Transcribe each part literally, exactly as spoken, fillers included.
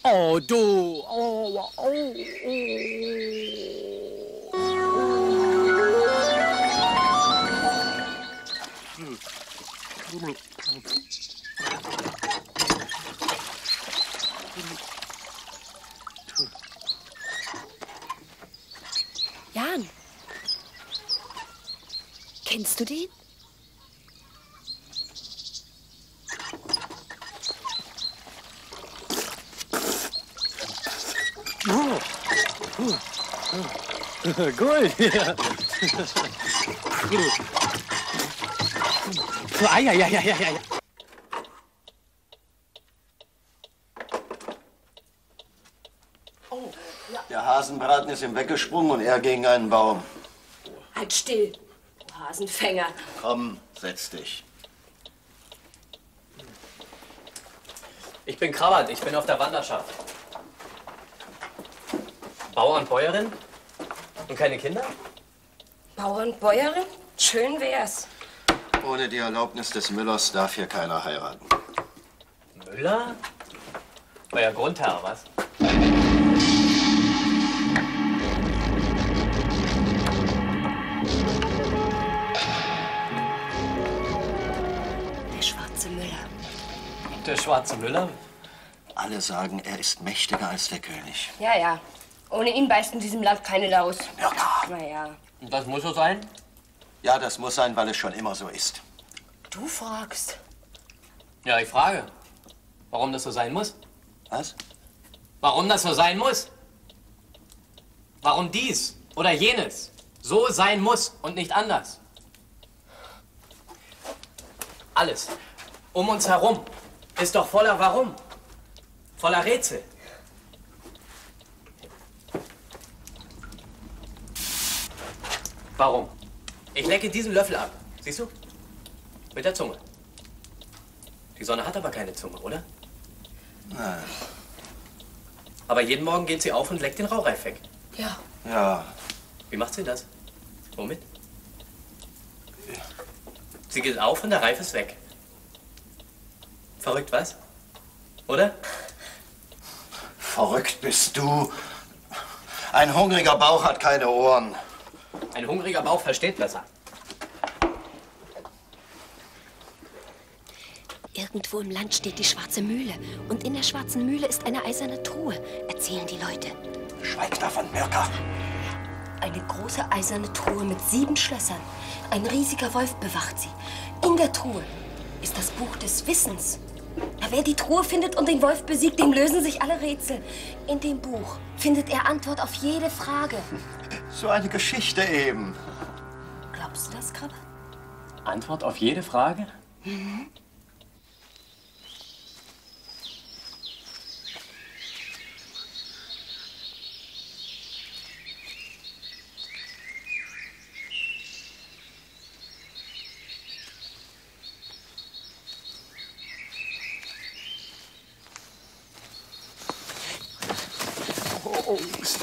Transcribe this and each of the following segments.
Oh, du. Oh, oh, oh. Jan, kennst du den? Gut, ja. Ah, ja, ja, ja, ja, ja. Oh, ja. Der Hasenbraten ist ihm weggesprungen und er gegen einen Baum. Halt still, du Hasenfänger. Komm, setz dich. Ich bin Krabbert, ich bin auf der Wanderschaft. Bauer und Bäuerin? Und keine Kinder? Bauer und Bäuerin? Schön wär's. Ohne die Erlaubnis des Müllers darf hier keiner heiraten. Müller? War ja Grundherr, was? Der schwarze Müller. Der schwarze Müller? Alle sagen, er ist mächtiger als der König. Ja, ja. Ohne ihn beißt in diesem Land keine Laus. Mirka! Naja. Und das muss so sein? Ja, das muss sein, weil es schon immer so ist. Du fragst. Ja, ich frage. Warum das so sein muss? Was? Warum das so sein muss? Warum dies oder jenes so sein muss und nicht anders? Alles um uns herum ist doch voller Warum. Voller Rätsel. Warum? Ich lecke diesen Löffel ab. Siehst du? Mit der Zunge. Die Sonne hat aber keine Zunge, oder? Nein. Aber jeden Morgen geht sie auf und leckt den Rauchreif weg. Ja. Ja. Wie macht sie das? Womit? Sie geht auf und der Reif ist weg. Verrückt, was? Oder? Verrückt bist du. Ein hungriger Bauch hat keine Ohren. Ein hungriger Bauch versteht besser. Irgendwo im Land steht die schwarze Mühle. Und in der schwarzen Mühle ist eine eiserne Truhe, erzählen die Leute. Schweig davon, Mirka. Eine große eiserne Truhe mit sieben Schlössern. Ein riesiger Wolf bewacht sie. In der Truhe ist das Buch des Wissens. Na, wer die Truhe findet und den Wolf besiegt, dem lösen sich alle Rätsel. In dem Buch findet er Antwort auf jede Frage. So eine Geschichte eben. Glaubst du das, Krabbe? Antwort auf jede Frage? Mhm. Oh,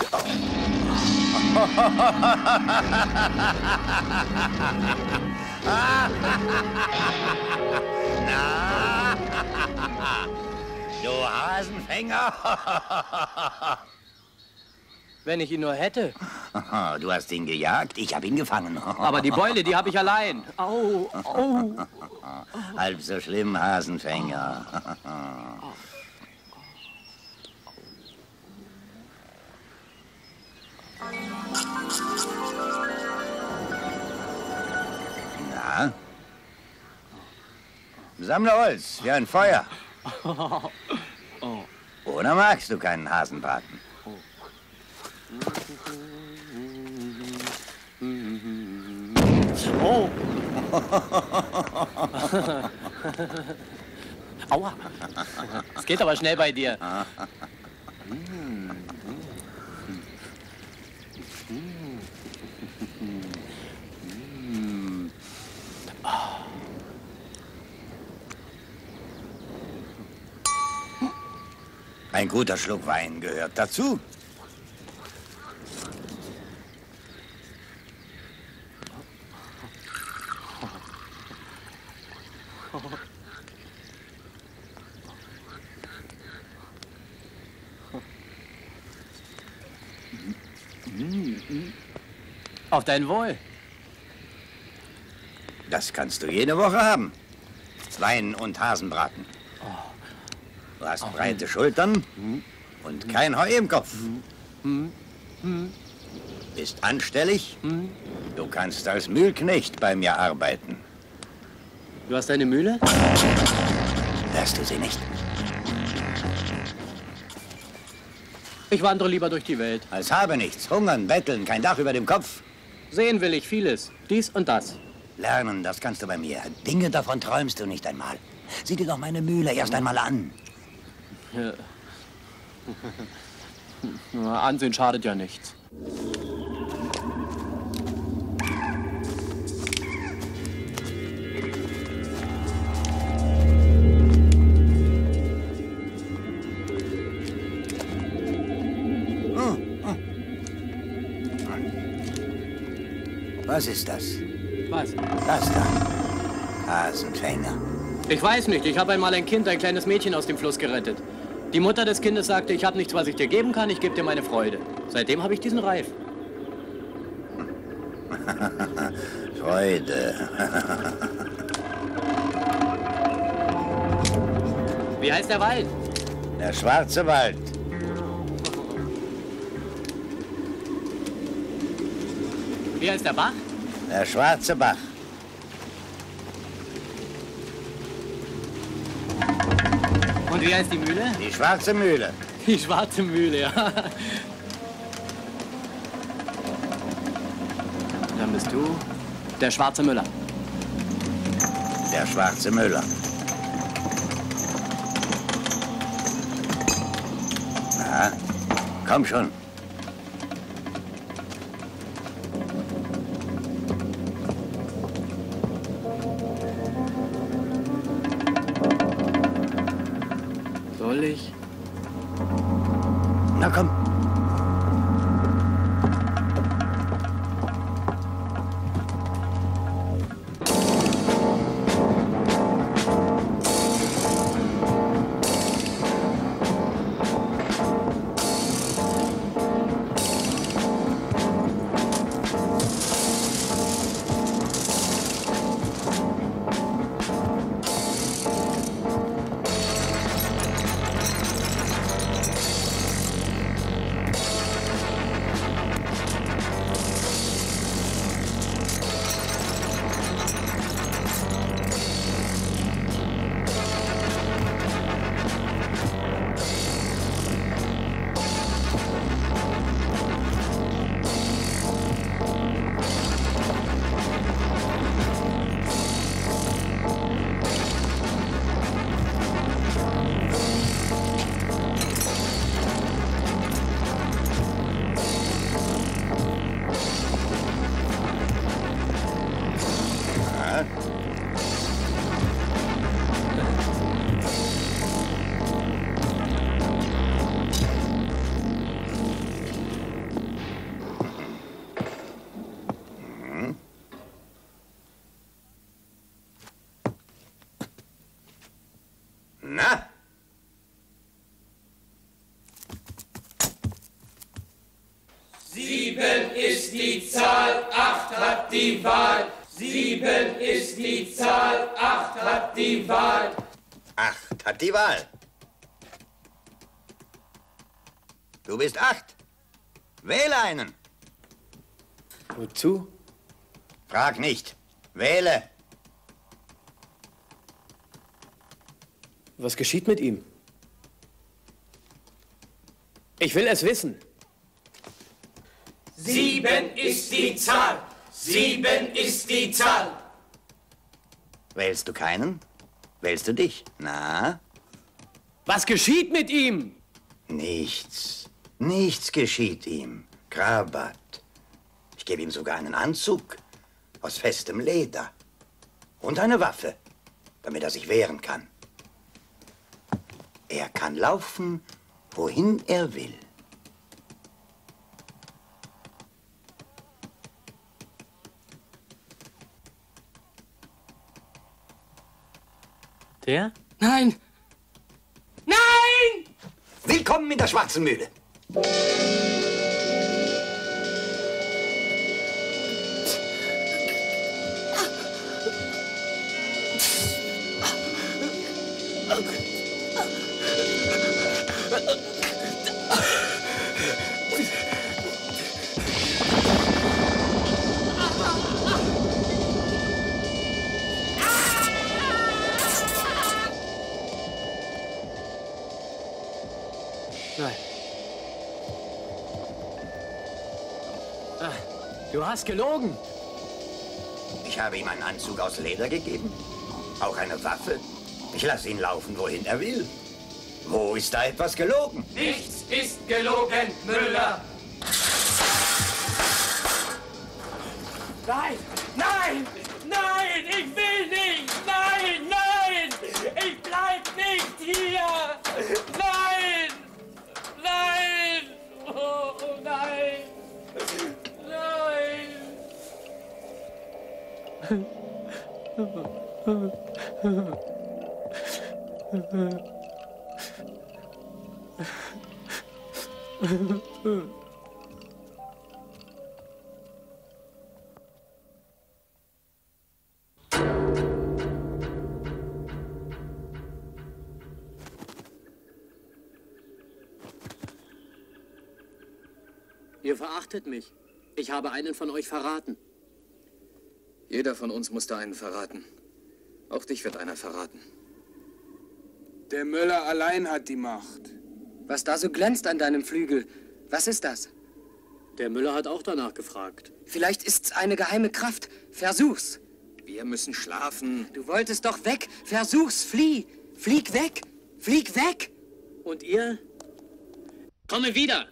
Du Hasenfänger! Wenn ich ihn nur hätte. Du hast ihn gejagt, ich habe ihn gefangen. Aber die Beule, die habe ich allein. Au, au. Halb so schlimm, Hasenfänger. Na? Sammle Holz für ein Feuer. Oder magst du keinen Hasenbraten? Oh. Aua. Es geht aber schnell bei dir. Ein guter Schluck Wein gehört dazu. Auf dein Wohl. Das kannst du jede Woche haben. Wein und Hasenbraten. Du hast breite Schultern und kein Heu im Kopf. Bist anstellig. Du kannst als Mühlknecht bei mir arbeiten. Du hast eine Mühle? Hörst du sie nicht? Ich wandere lieber durch die Welt. Als habe nichts. Hungern, betteln, kein Dach über dem Kopf. Sehen will ich vieles. Dies und das. Lernen, das kannst du bei mir. Dinge davon träumst du nicht einmal. Sieh dir doch meine Mühle erst einmal an. Ja. Na, Ansehen schadet ja nichts. Was ist das? Was? Das da. Hasenfänger. Ich weiß nicht. Ich habe einmal ein Kind, ein kleines Mädchen aus dem Fluss gerettet. Die Mutter des Kindes sagte, ich habe nichts, was ich dir geben kann, ich gebe dir meine Freude. Seitdem habe ich diesen Reif. Freude. Wie heißt der Wald? Der schwarze Wald. Wie heißt der Bach? Der schwarze Bach. Und wie heißt die Mühle? Die schwarze Mühle. Die schwarze Mühle, ja. Dann bist du der schwarze Müller. Der schwarze Müller. Na, komm schon. Soll ich? Na komm. Na? Sieben ist die Zahl, acht hat die Wahl. Sieben ist die Zahl, acht hat die Wahl. Acht hat die Wahl. Du bist acht. Wähle einen. Wozu? Frag nicht. Wähle. Was geschieht mit ihm? Ich will es wissen. Sieben ist die Zahl, sieben ist die Zahl. Wählst du keinen? Wählst du dich? Na? Was geschieht mit ihm? Nichts. Nichts geschieht ihm. Krabat. Ich gebe ihm sogar einen Anzug aus festem Leder. Und eine Waffe, damit er sich wehren kann. Er kann laufen, wohin er will. Der? Nein! Nein! Willkommen in der Schwarzen Mühle. Nein. Ah, du hast gelogen. Ich habe ihm einen Anzug aus Leder gegeben, auch eine Waffe. Ich lasse ihn laufen, wohin er will. Wo ist da etwas gelogen? Nichts ist gelogen, Müller. Nein, nein, nein, ich will nicht. Nein, nein, ich bleib nicht hier. Nein, nein, oh, nein, nein. Ihr verachtet mich. Ich habe einen von euch verraten. Jeder von uns musste einen verraten. Auch dich wird einer verraten. Der Müller allein hat die Macht. Was da so glänzt an deinem Flügel, was ist das? Der Müller hat auch danach gefragt. Vielleicht ist's eine geheime Kraft. Versuch's. Wir müssen schlafen. Du wolltest doch weg. Versuch's, flieh. Flieg weg. Flieg weg. Und ihr? Komme wieder.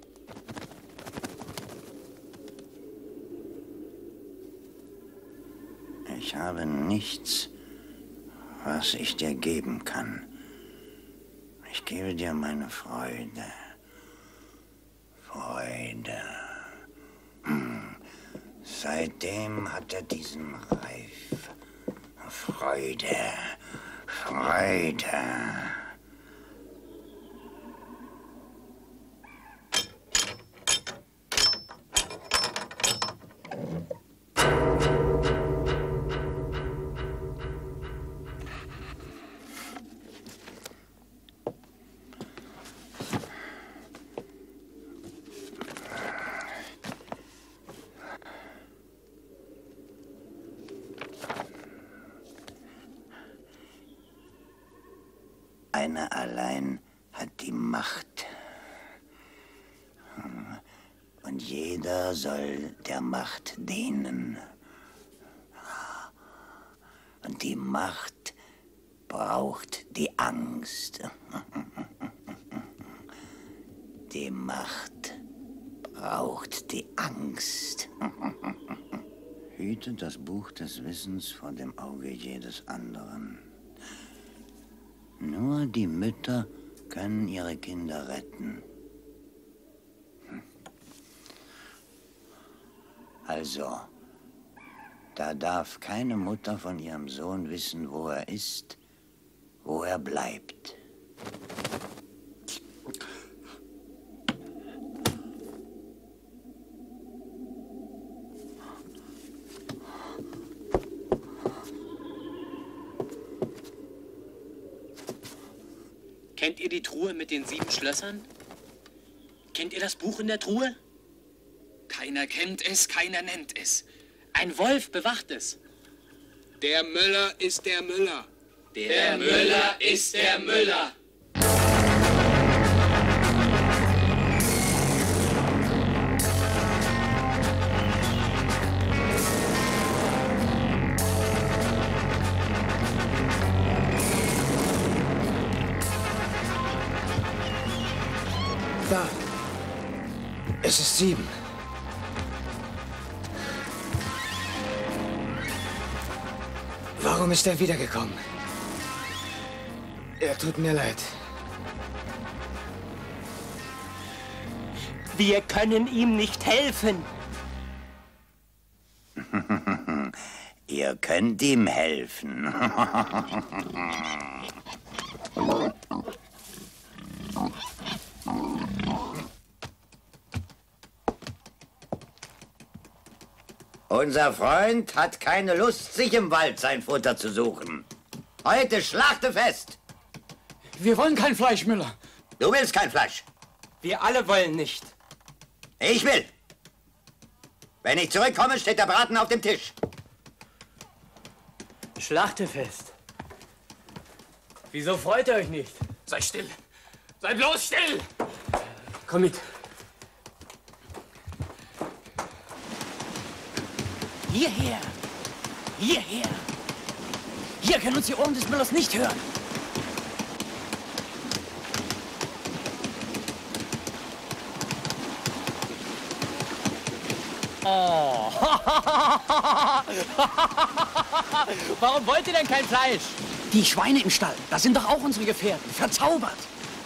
Ich habe nichts, was ich dir geben kann. Ich gebe dir meine Freude. Freude. Hm. Seitdem hat er diesen Reif. Freude. Freude. Einer allein hat die Macht. Und jeder soll der Macht dienen. Und die Macht braucht die Angst. Die Macht braucht die Angst. Hüte das Buch des Wissens vor dem Auge jedes anderen. Nur die Mütter können ihre Kinder retten. Also, da darf keine Mutter von ihrem Sohn wissen, wo er ist, wo er bleibt. Kennt ihr die Truhe mit den sieben Schlössern? Kennt ihr das Buch in der Truhe? Keiner kennt es, keiner nennt es. Ein Wolf bewacht es. Der Müller ist der Müller. Der Müller ist der Müller. Da. Es ist sieben. Warum ist er wiedergekommen? Er tut mir leid. Wir können ihm nicht helfen. Ihr könnt ihm helfen. Unser Freund hat keine Lust, sich im Wald sein Futter zu suchen. Heute Schlachtefest. Wir wollen kein Fleisch, Müller. Du willst kein Fleisch. Wir alle wollen nicht. Ich will. Wenn ich zurückkomme, steht der Braten auf dem Tisch. Schlachtefest. Wieso freut ihr euch nicht? Sei still. Sei bloß still. Komm mit. Hierher! Hierher! Hier können uns die Ohren des Müllers nicht hören. Oh. Warum wollt ihr denn kein Fleisch? Die Schweine im Stall, das sind doch auch unsere Gefährten. Verzaubert.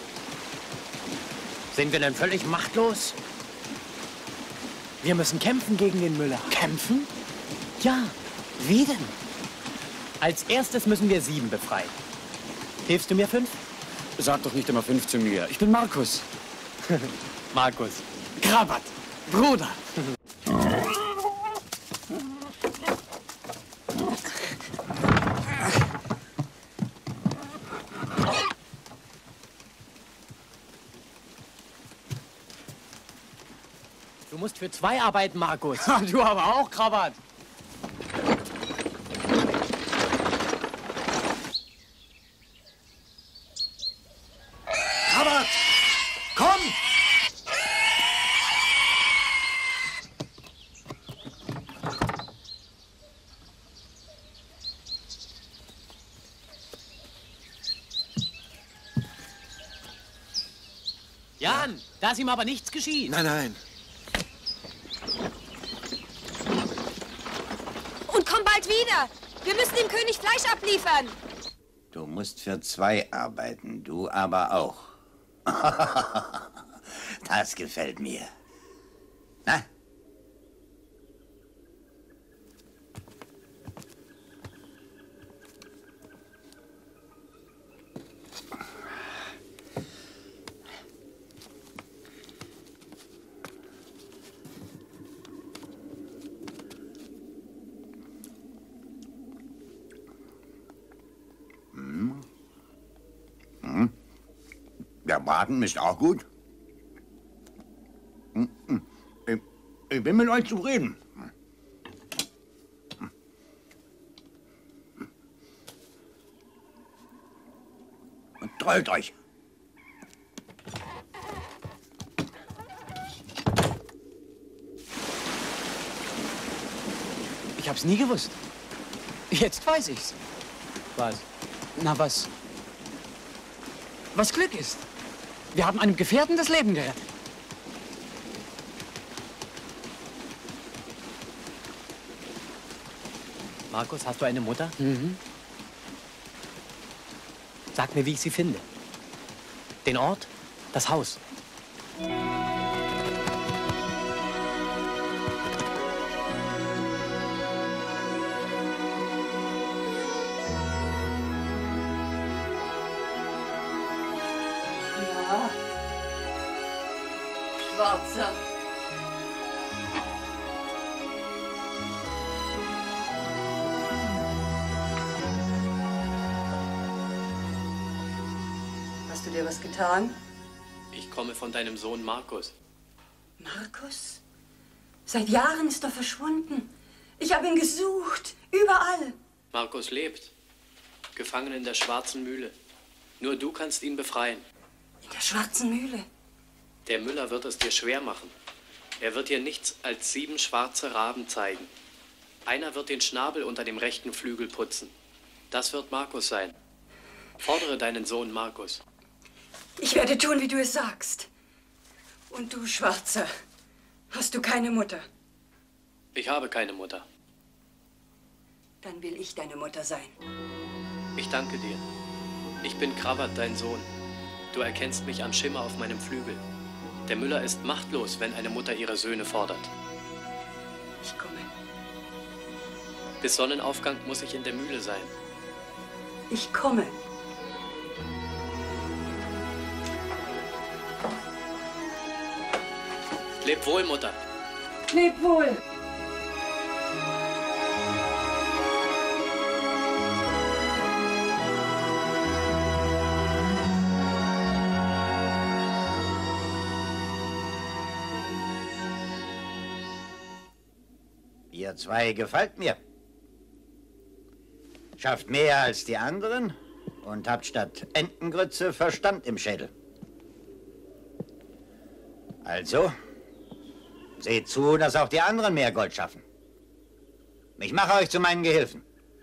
Sind wir denn völlig machtlos? Wir müssen kämpfen gegen den Müller. Kämpfen? Ja. Wie denn? Als erstes müssen wir sieben befreien. Hilfst du mir fünf? Sag doch nicht immer fünf zu mir. Ich bin Markus. Markus. Krabat. Bruder. Du musst für zwei arbeiten, Markus. Du aber auch, Krabat. Krabat! Komm! Jan, da ist ihm aber nichts geschieht. Nein, nein. Und komm bald wieder. Wir müssen dem König Fleisch abliefern. Du musst für zwei arbeiten, du aber auch. Das gefällt mir. Na? Hm. Hm. Der Braten ist auch gut. Hm. Hm. Ich, ich bin mit euch zufrieden. Hm. Und trollt euch. Ich hab's nie gewusst. Jetzt weiß ich's. Was? Na was? Was Glück ist. Wir haben einem Gefährten das Leben gerettet. Markus, hast du eine Mutter? Mhm. Sag mir, wie ich sie finde. Den Ort, das Haus. Ja. Schwarzer. Hast du dir was getan? Ich komme von deinem Sohn Markus. Markus? Seit Jahren ist er verschwunden. Ich habe ihn gesucht. Überall. Markus lebt. Gefangen in der schwarzen Mühle. Nur du kannst ihn befreien. In der schwarzen Mühle? Der Müller wird es dir schwer machen. Er wird dir nichts als sieben schwarze Raben zeigen. Einer wird den Schnabel unter dem rechten Flügel putzen. Das wird Markus sein. Fordere deinen Sohn Markus. Ich werde tun, wie du es sagst. Und du, Schwarzer, hast du keine Mutter? Ich habe keine Mutter. Dann will ich deine Mutter sein. Ich danke dir. Ich bin Krabat, dein Sohn. Du erkennst mich am Schimmer auf meinem Flügel. Der Müller ist machtlos, wenn eine Mutter ihre Söhne fordert. Ich komme. Bis Sonnenaufgang muss ich in der Mühle sein. Ich komme. Leb wohl, Mutter. Leb wohl. Ihr zwei gefällt mir. Schafft mehr als die anderen und habt statt Entengrütze Verstand im Schädel. Also, seht zu, dass auch die anderen mehr Gold schaffen. Ich mache euch zu meinen Gehilfen.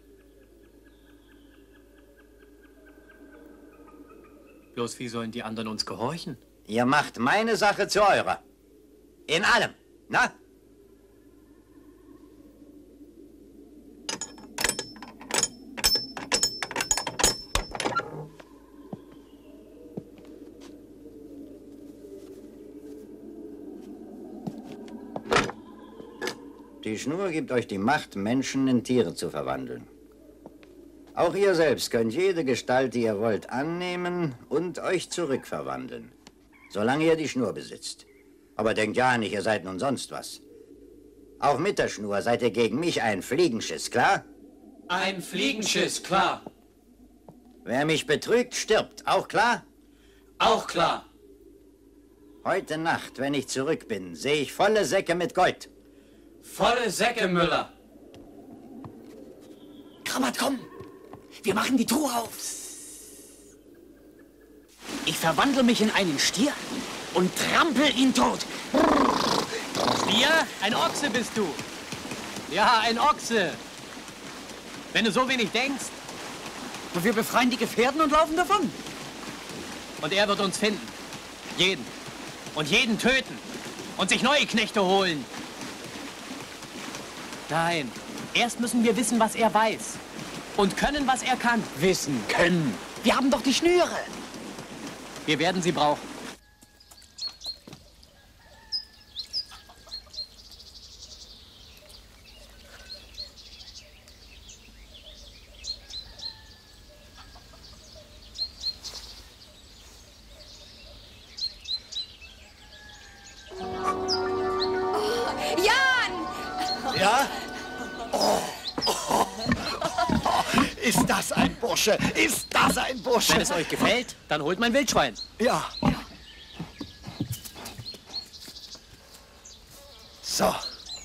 Bloß wie sollen die anderen uns gehorchen? Ihr macht meine Sache zu eurer. In allem, na? Die Schnur gibt euch die Macht, Menschen in Tiere zu verwandeln. Auch ihr selbst könnt jede Gestalt, die ihr wollt, annehmen und euch zurückverwandeln. Solange ihr die Schnur besitzt. Aber denkt ja nicht, ihr seid nun sonst was. Auch mit der Schnur seid ihr gegen mich ein Fliegenschiss, klar? Ein Fliegenschiss, klar. Wer mich betrügt, stirbt, auch klar? Auch klar. Heute Nacht, wenn ich zurück bin, sehe ich volle Säcke mit Gold. Volle Säcke, Müller. Krabat, komm. Wir machen die Truhe auf. Ich verwandle mich in einen Stier und trampel ihn tot. Stier? Ein Ochse bist du. Ja, ein Ochse. Wenn du so wenig denkst. Und wir befreien die Gefährten und laufen davon. Und er wird uns finden. Jeden. Und jeden töten. Und sich neue Knechte holen. Nein, erst müssen wir wissen, was er weiß. Und können, was er kann. Wissen, können. Wir haben doch die Schnüre. Wir werden sie brauchen. Ja? Oh. Oh. Ist das ein Bursche? Ist das ein Bursche? Wenn es euch gefällt, dann holt mein Wildschwein. Ja. So.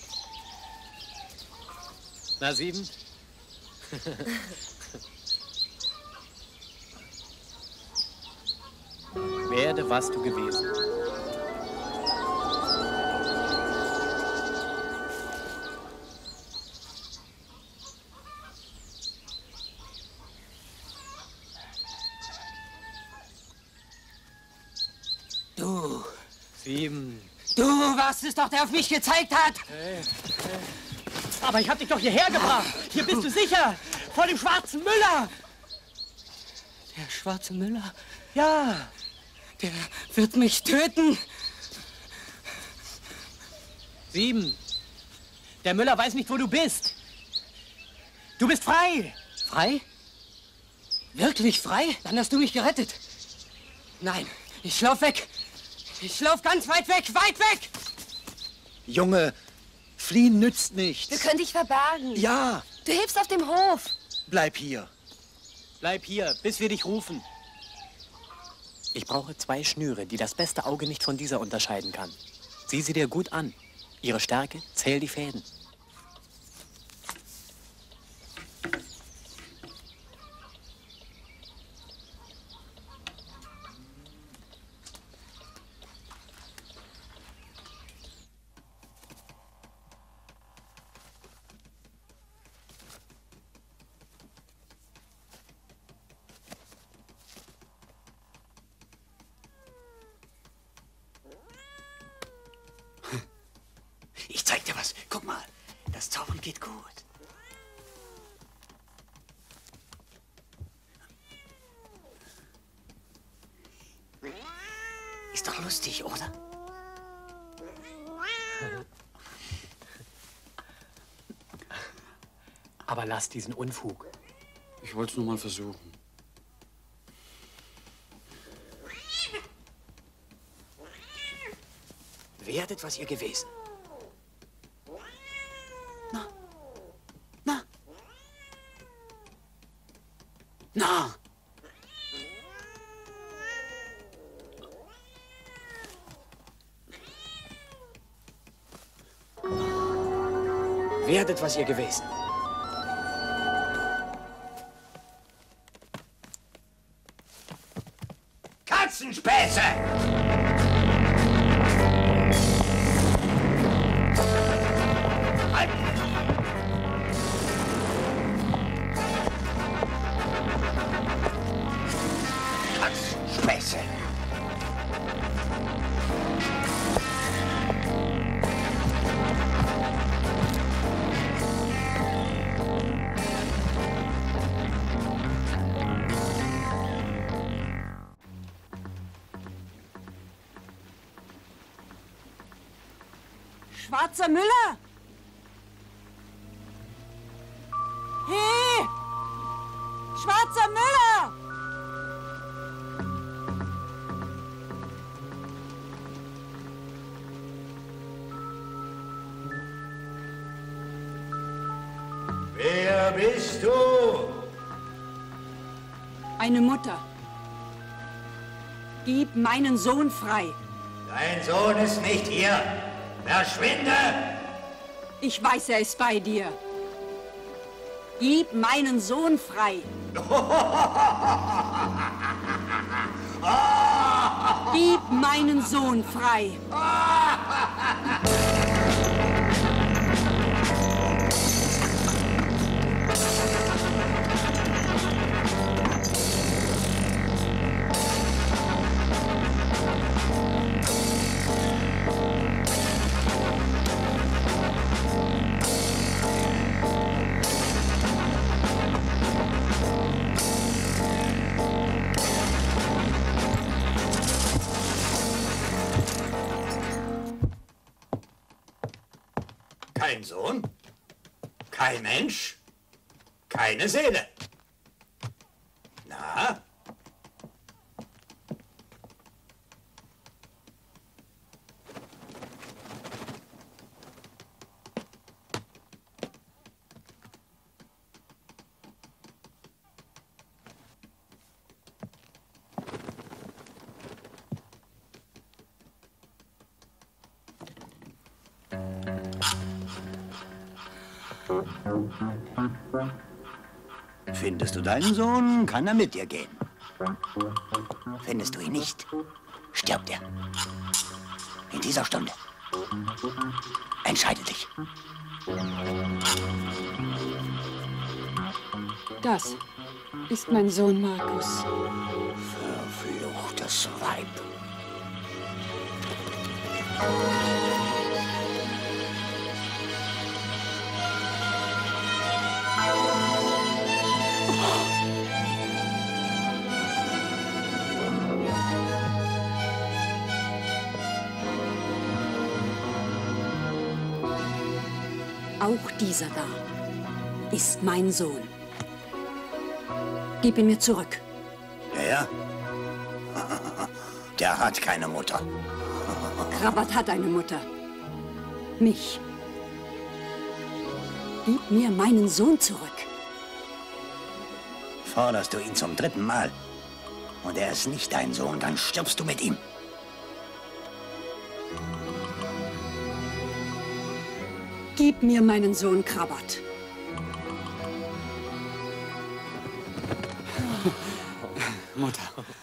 Na, sieben? Werde, was du gewesen. Du. Sieben. Du warst es doch, der auf mich gezeigt hat. Hey, hey. Aber ich hab dich doch hierher gebracht. Hier bist du sicher. Vor dem schwarzen Müller. Der schwarze Müller? Ja. Der wird mich töten. Sieben. Der Müller weiß nicht, wo du bist. Du bist frei. Frei? Wirklich frei? Dann hast du mich gerettet. Nein, ich lauf weg. Ich lauf ganz weit weg, weit weg! Junge, fliehen nützt nichts. Wir können dich verbergen. Ja. Du hilfst auf dem Hof. Bleib hier. Bleib hier, bis wir dich rufen. Ich brauche zwei Schnüre, die das beste Auge nicht von dieser unterscheiden kann. Sieh sie dir gut an. Ihre Stärke, zähl die Fäden. Ich zeig dir was. Guck mal, das Zaubern geht gut. Ist doch lustig, oder? Aber lass diesen Unfug. Ich wollte es nur mal versuchen. Werdet, was ihr gewesen. Na. Na. Na. Werdet, was ihr gewesen. Katzenspäße! Hexe. Schwarzer Müller! Hey! Schwarzer Müller! Wer bist du? Eine Mutter. Gib meinen Sohn frei. Dein Sohn ist nicht hier. Verschwinde! Ich weiß, er ist bei dir. Gib meinen Sohn frei. Gib meinen Sohn frei. Kein Sohn, kein Mensch, keine Seele. Na? Findest du deinen Sohn, kann er mit dir gehen. Findest du ihn nicht, stirbt er. In dieser Stunde. Entscheide dich. Das ist mein Sohn Markus. Verfluchtes Weib. Auch dieser da ist mein Sohn. Gib ihn mir zurück. Er? Der hat keine Mutter. Krabat hat eine Mutter. Mich. Gib mir meinen Sohn zurück. Forderst du ihn zum dritten Mal und er ist nicht dein Sohn, dann stirbst du mit ihm. Gib mir meinen Sohn Krabat. Mutter.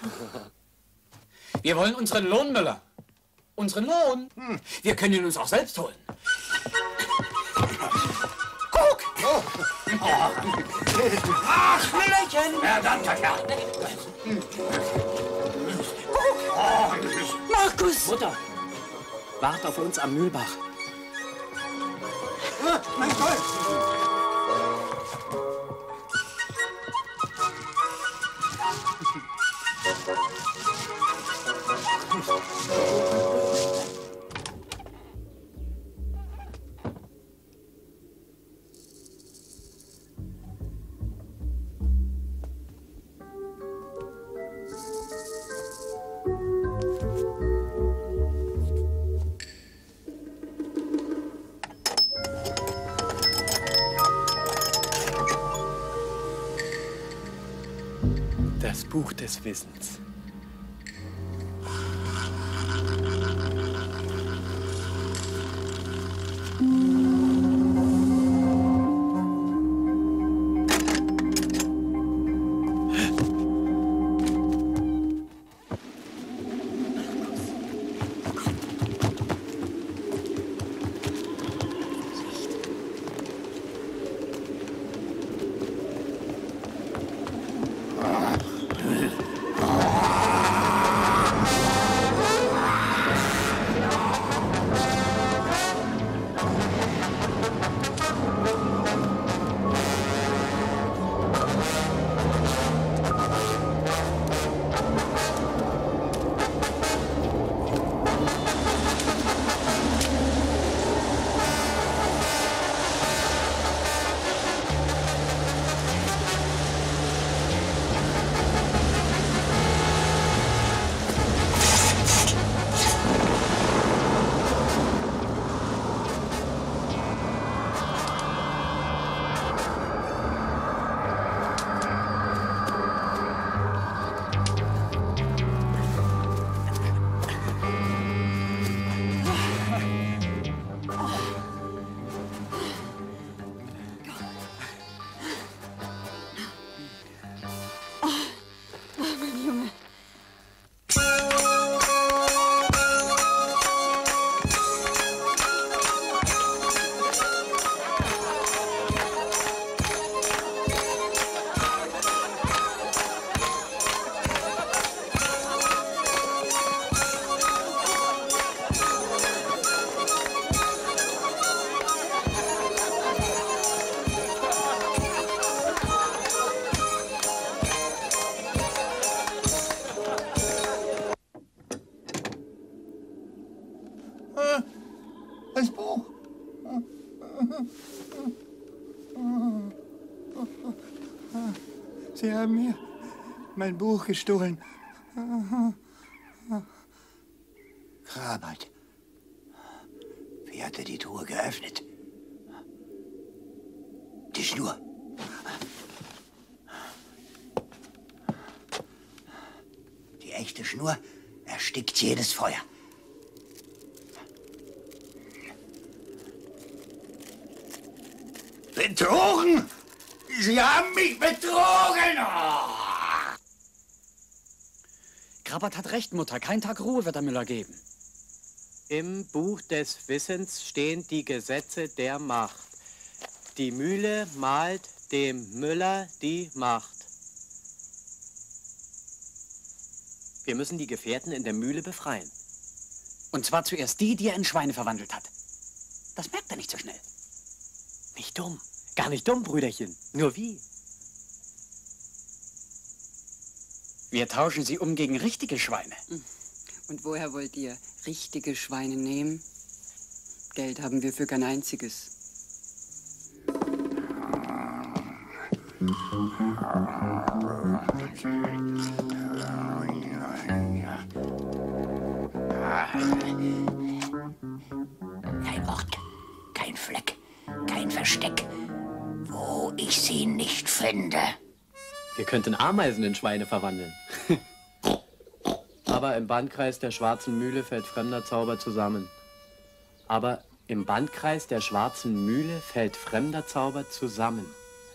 Wir wollen unseren Lohn, Müller. Unseren Lohn. Hm. Wir können ihn uns auch selbst holen. Guck! Oh. Ach, Müllerchen! Verdammter Kerl! Guck! Markus! Mutter, wart auf uns am Mühlbach. Mein Gott! Das Buch des Wissens. Oh! Das Buch. Sie haben mir mein Buch gestohlen. Krabat. Wie hat er die Truhe geöffnet? Die Schnur. Die echte Schnur erstickt jedes Feuer. Betrogen! Sie haben mich betrogen! Oh! Krabat hat recht, Mutter. Kein Tag Ruhe wird der Müller geben. Im Buch des Wissens stehen die Gesetze der Macht. Die Mühle malt dem Müller die Macht. Wir müssen die Gefährten in der Mühle befreien. Und zwar zuerst die, die er in Schweine verwandelt hat. Das merkt er nicht so schnell. Nicht dumm. Gar nicht dumm, Brüderchen. Nur wie? Wir tauschen sie um gegen richtige Schweine. Und woher wollt ihr richtige Schweine nehmen? Geld haben wir für kein einziges. Kein Ort, kein Fleck, kein Versteck, wo ich sie nicht finde. Wir könnten Ameisen in Schweine verwandeln. Aber im Bandkreis der schwarzen Mühle fällt fremder Zauber zusammen. Aber im Bandkreis der schwarzen Mühle fällt fremder Zauber zusammen.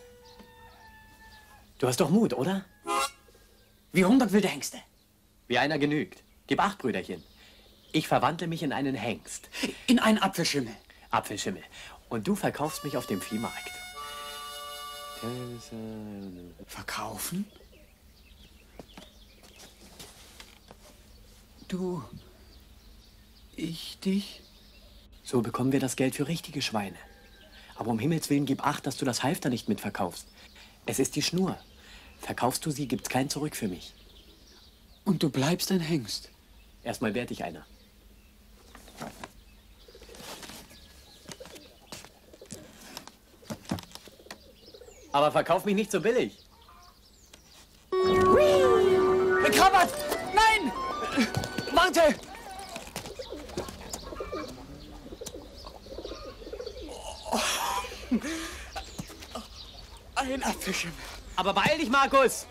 Du hast doch Mut, oder? Wie hundert wilde Hengste. Wie einer genügt. Gib acht, Brüderchen. Ich verwandle mich in einen Hengst. In einen Apfelschimmel. Apfelschimmel. Und du verkaufst mich auf dem Viehmarkt. Verkaufen? Du, ich dich? So bekommen wir das Geld für richtige Schweine. Aber um Himmels Willen gib acht, dass du das Halfter nicht mitverkaufst. Es ist die Schnur. Verkaufst du sie, gibt's kein Zurück für mich. Und du bleibst ein Hengst? Erstmal werd ich einer. Aber verkauf mich nicht so billig. Krabat! Nein! Warte! Ein Apfelschimmel. Aber beeil dich, Markus!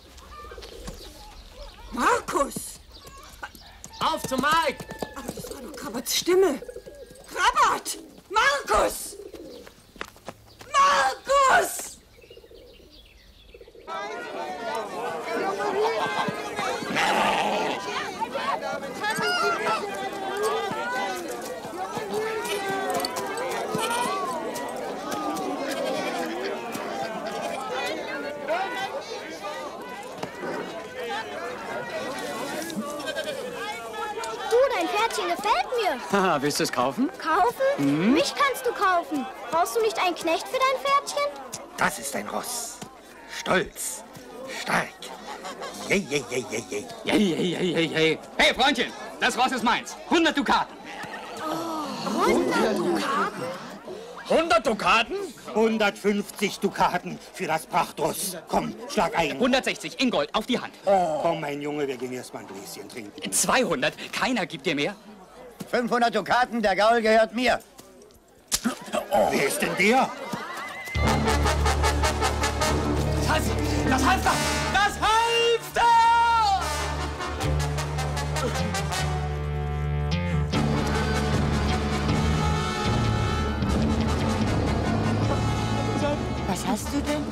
Markus! Auf zum Markt! Aber das war doch Krabats Stimme. Krabat! Markus! Markus! Dein Pferdchen gefällt mir. Haha, willst du es kaufen? Kaufen? Mhm. Mich kannst du kaufen. Brauchst du nicht einen Knecht für dein Pferdchen? Das ist ein Ross. Stolz. Stark. Jei, jei, jei, jei, jei. Hey, hey, hey, hey, hey. Hey, Freundchen, das Ross ist meins. hundert Dukaten. Oh, hundert Dukaten? hundert Dukaten? hundertfünfzig Dukaten für das Prachtross. Komm, schlag ein. hundertsechzig in Gold, auf die Hand. Oh. Komm, mein Junge, wir gehen erst mal ein Gläschen trinken. zweihundert, keiner gibt dir mehr. fünfhundert Dukaten, der Gaul gehört mir. Oh. Wer ist denn der? Das Halfter! Das Halfter! Das Halfter! Was hast du denn?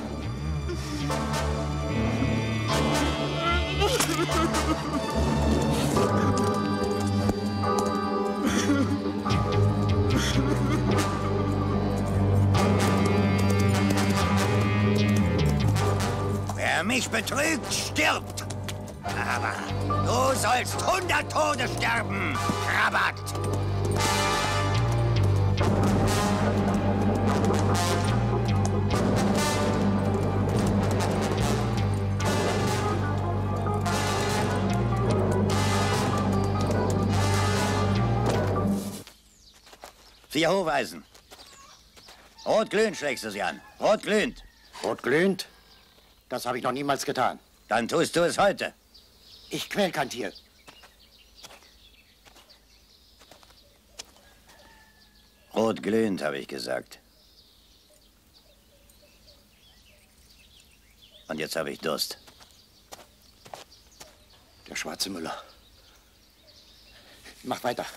Wer mich betrügt, stirbt. Aber du sollst hundert Tode sterben, Krabat. Vier Hufeisen. Rotglühend schlägst du sie an. Rotglühend. Rotglühend? Das habe ich noch niemals getan. Dann tust du es heute. Ich quäl kein Tier. Rotglühend, habe ich gesagt. Und jetzt habe ich Durst. Der schwarze Müller. Mach weiter.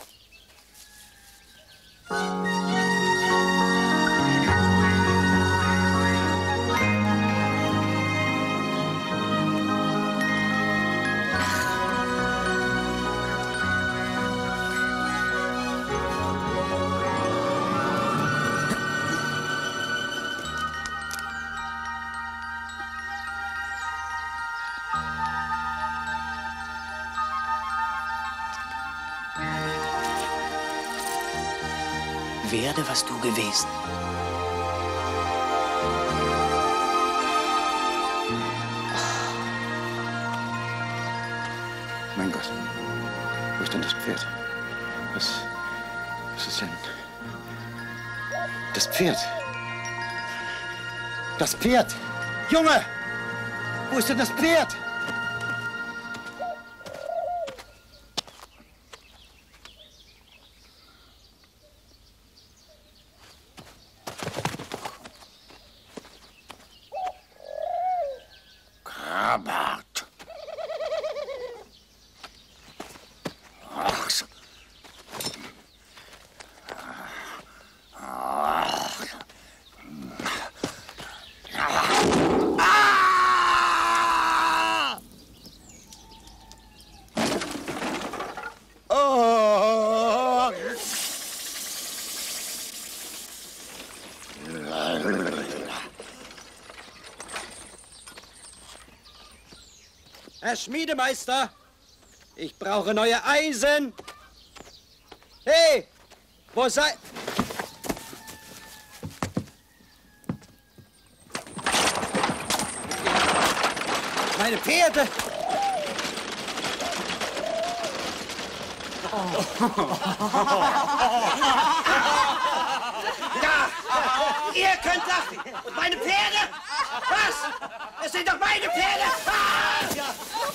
Werde, was du gewesen. Mein Gott, wo ist denn das Pferd? Was, was ist denn? Das Pferd. Das Pferd! Junge! Wo ist denn das Pferd? Grabart. Ach so. Ach. Ah! Oh! Herr Schmiedemeister, ich brauche neue Eisen. Hey, wo seid... Meine Pferde! Ja, ihr könnt lachen. Und meine Pferde? Was? Es sind doch meine Pferde! Ah! Ja.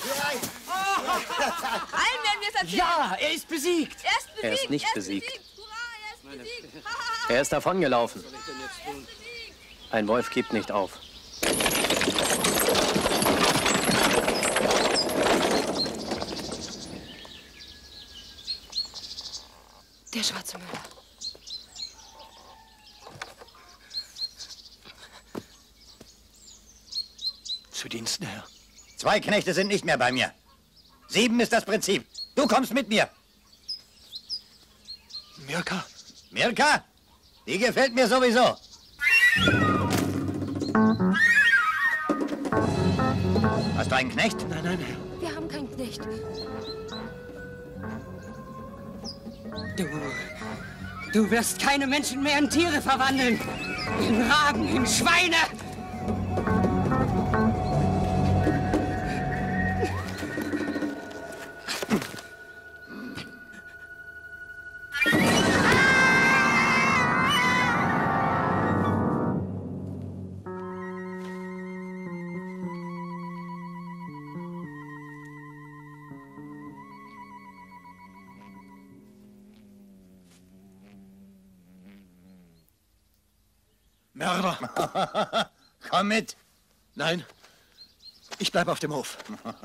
Allen werden wir es erzählen. Ja, er ist besiegt. Er ist besiegt. Er ist nicht er ist besiegt. besiegt. Hurra, er ist besiegt. Er ist davongelaufen. Ein Wolf gibt nicht auf. Der schwarze Müller. Zu Diensten, Herr. Zwei Knechte sind nicht mehr bei mir. Sieben ist das Prinzip. Du kommst mit mir. Mirka? Mirka? Die gefällt mir sowieso. Hast du einen Knecht? Nein, nein, Herr. Wir haben keinen Knecht. Du, du wirst keine Menschen mehr in Tiere verwandeln. In Raben, in Schweine. Mörder! Komm mit! Nein, ich bleib auf dem Hof.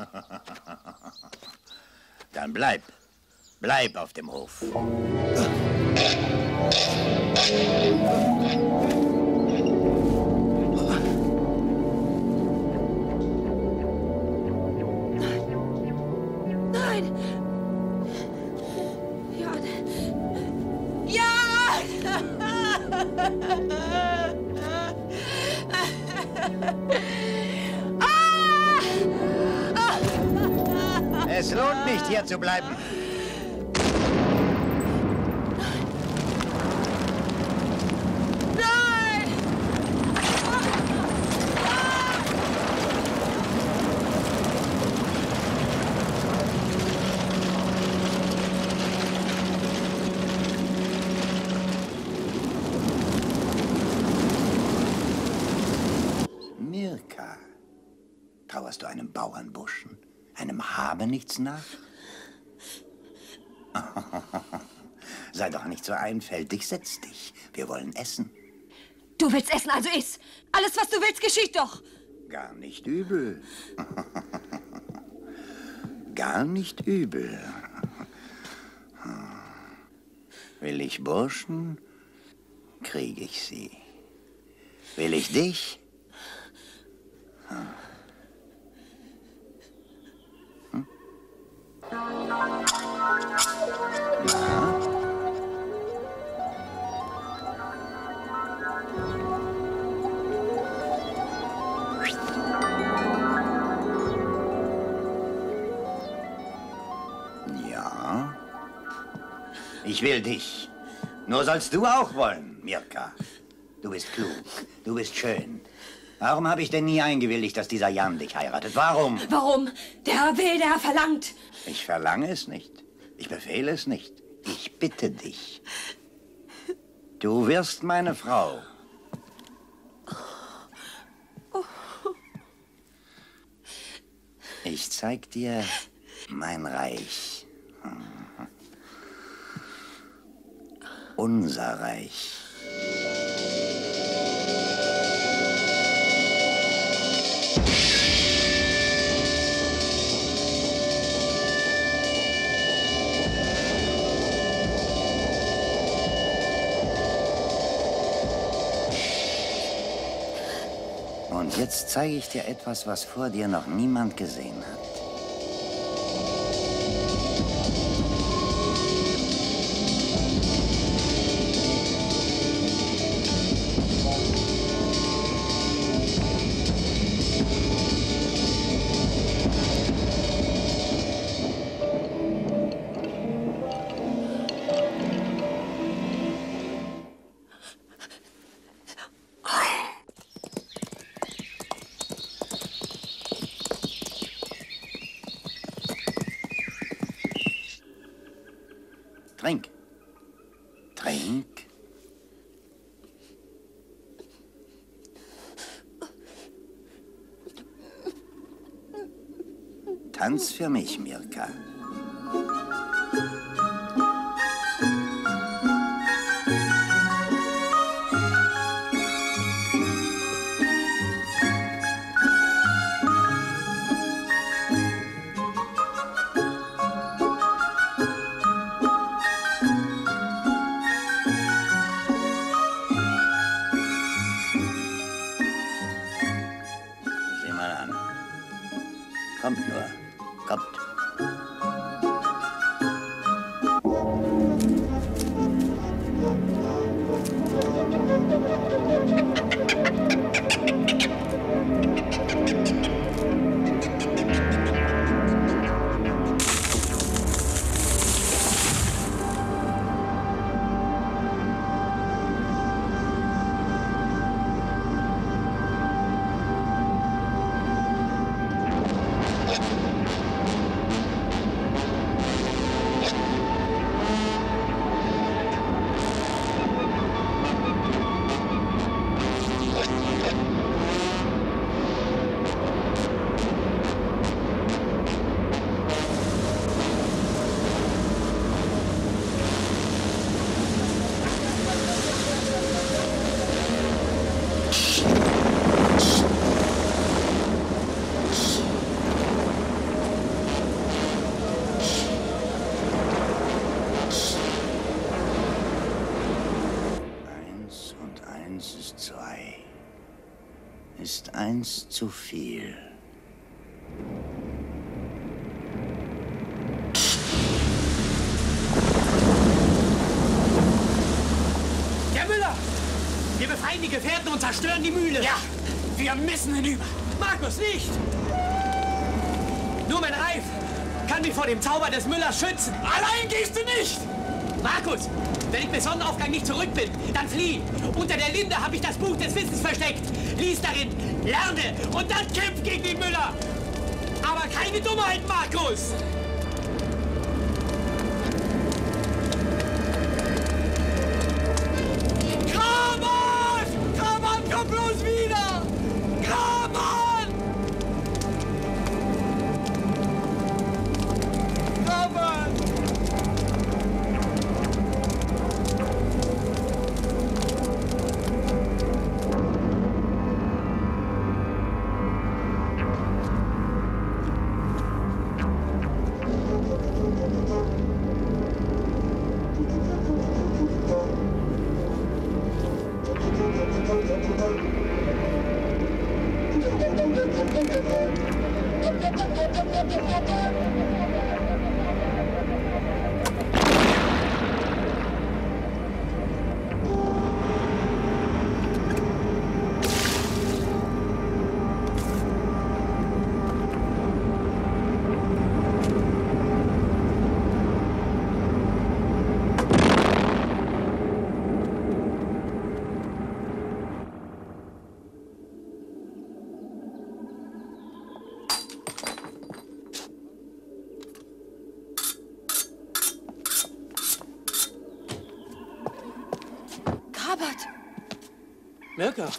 Dann bleib. Bleib auf dem Hof. Nein! Ja! Es lohnt nicht, hier zu bleiben. Trauerst du einem Bauernburschen, einem Habenichts nach? Sei doch nicht so einfältig, setz dich. Wir wollen essen. Du willst essen, also iss. Alles, was du willst, geschieht doch. Gar nicht übel. Gar nicht übel. Will ich Burschen, krieg ich sie. Will ich dich? Hm? Na? Ja. Ich will dich. Nur sollst du auch wollen, Mirka. Du bist klug, du bist schön. Warum habe ich denn nie eingewilligt, dass dieser Jan dich heiratet? Warum? Warum? Der Herr will, der Herr verlangt. Ich verlange es nicht. Ich befehle es nicht. Ich bitte dich. Du wirst meine Frau. Ich zeig dir mein Reich. Unser Reich. Und jetzt zeige ich dir etwas, was vor dir noch niemand gesehen hat. Trink. Trink. Tanz für mich, Mirka. Kommt nur, kommt. Ist eins zu viel. Der Müller! Wir befreien die Gefährten und zerstören die Mühle. Ja, wir müssen hinüber. Markus, nicht! Nur mein Reif kann mich vor dem Zauber des Müllers schützen. Allein gehst du nicht! Markus, wenn ich bis Sonnenaufgang nicht zurück bin, dann flieh. Unter der Linde habe ich das Buch des Wissens versteckt. Lies darin, lerne und dann kämpf gegen die Müller. Aber keine Dummheit, Markus! Kramann! Kramann, komm bloß wieder! Kramann! Mirka.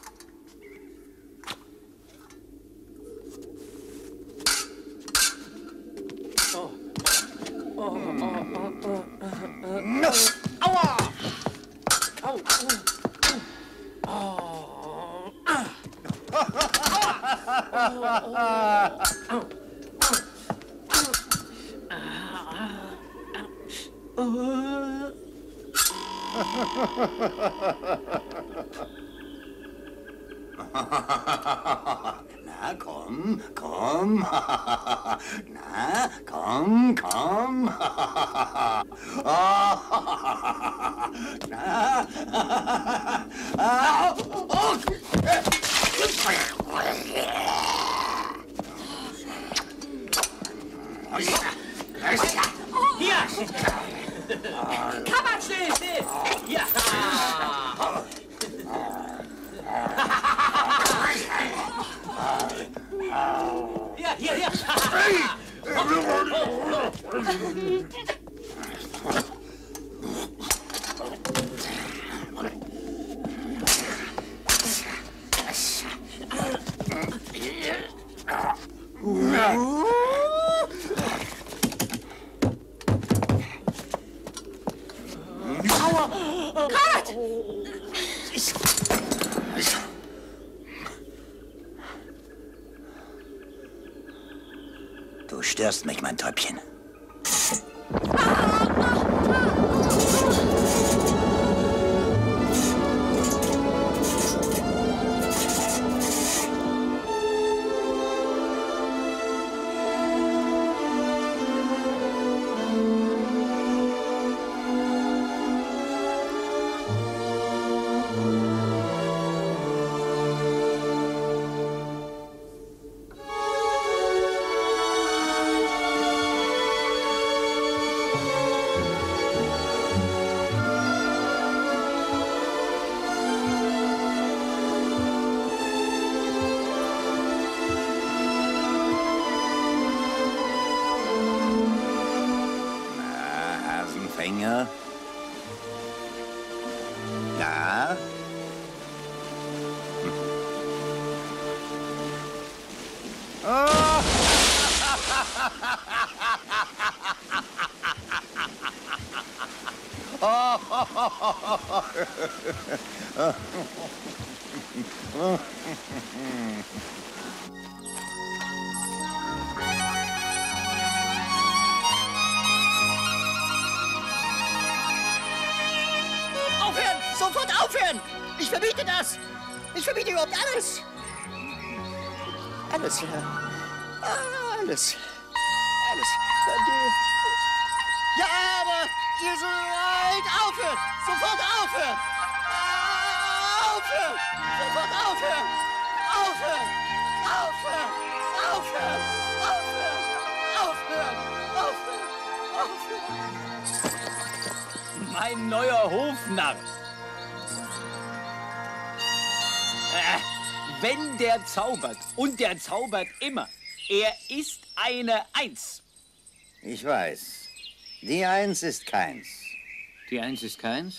Oh. Oh, oh, oh, oh, oh. No. Aua! Au. Oh. Oh. Ah. Oh. Oh. Oh. Na, komm, komm. Na, komm, komm. Na. Hier! Kabat, still, still! Ja! Hier, hier, hier! Du störst mich, mein Täubchen. Hasenfänger? Ja? Oh! Aufhören! Sofort aufhören! Ich verbiete das! Ich verbiete überhaupt alles! Alles, ja. Alles. Alles. Ja, aber ihr sollt aufhören! Sofort aufhören! Aufhören! Sofort aufhören! Aufhören! Aufhören! Aufhören! Aufhören! Aufhören! Aufhören! Mein neuer Hofnarr. Äh, wenn der zaubert, und der zaubert immer, er ist eine Eins. Ich weiß. Die Eins ist keins. Die Eins ist keins?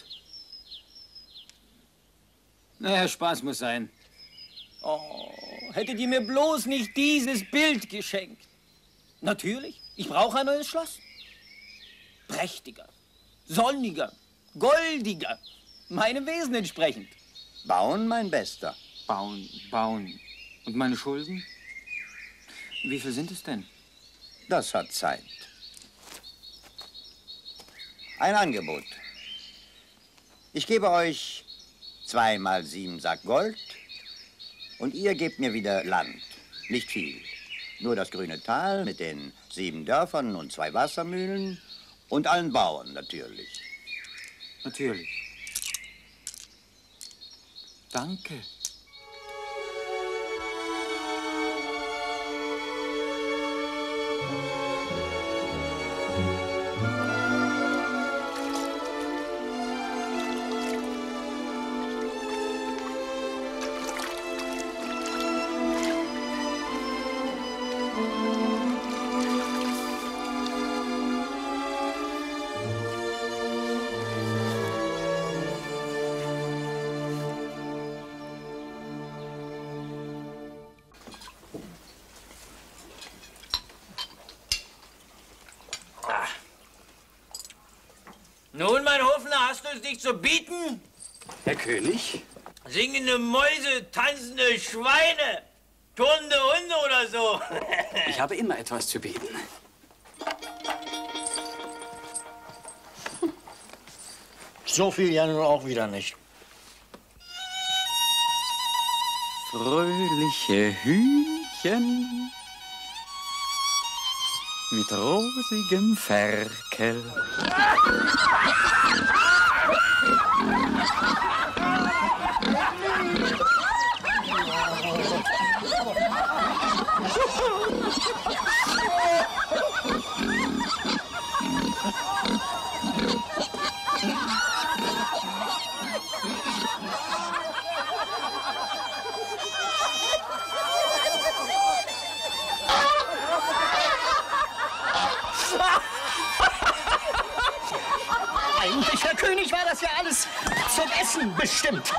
Naja, Spaß muss sein. Oh, hättet ihr mir bloß nicht dieses Bild geschenkt. Natürlich, ich brauche ein neues Schloss. Prächtiger, sonniger, goldiger, meinem Wesen entsprechend. Bauen, mein Bester. Bauen, bauen. Und meine Schulden? Wie viel sind es denn? Das hat Zeit. Ein Angebot. Ich gebe euch zweimal sieben Sack Gold und ihr gebt mir wieder Land. Nicht viel. Nur das grüne Tal mit den sieben Dörfern und zwei Wassermühlen und allen Bauern natürlich. Natürlich. Danke. Nun, mein Hofner, hast du es nicht zu bieten? Herr König? Singende Mäuse, tanzende Schweine, turnende Hunde oder so. Ich habe immer etwas zu bieten. So viel ja nun auch wieder nicht. Fröhliche Hühnchen mit rosigem Ferkel. Eigentlich, Herr König, war das ja alles zum Essen bestimmt.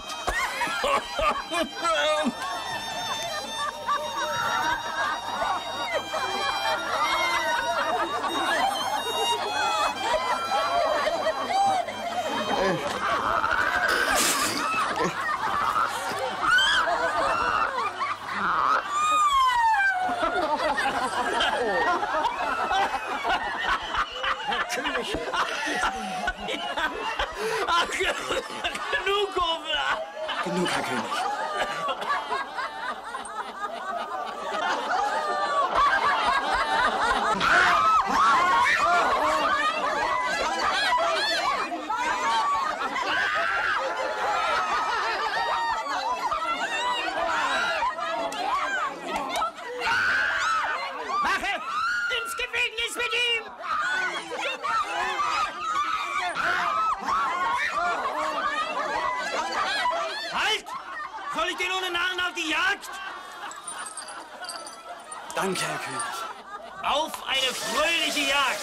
Herr König. Ach, genug, Hofner. Genug, Herr König. Wache! Ins Gefängnis mit ihm! Halt! Soll ich den ohne Narren auf die Jagd? Danke, Herr König. Auf eine fröhliche Jagd!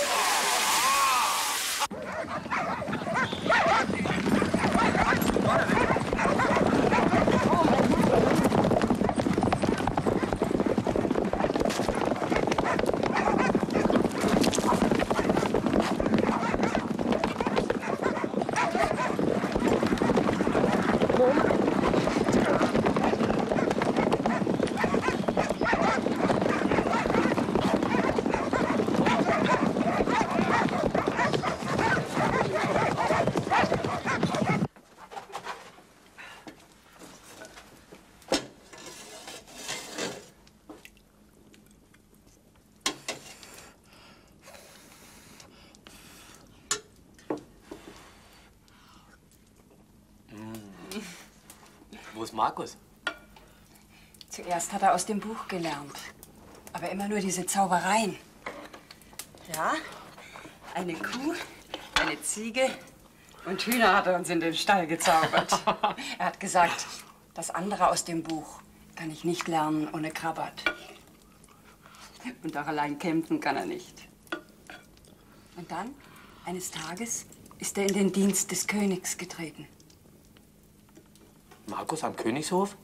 Wo ist Markus? Zuerst hat er aus dem Buch gelernt. Aber immer nur diese Zaubereien. Ja, eine Kuh, eine Ziege und Hühner hat er uns in den Stall gezaubert. Er hat gesagt, das andere aus dem Buch kann ich nicht lernen ohne Krabat. Und auch allein kämpfen kann er nicht. Und dann, eines Tages, ist er in den Dienst des Königs getreten. Markus am Königshof?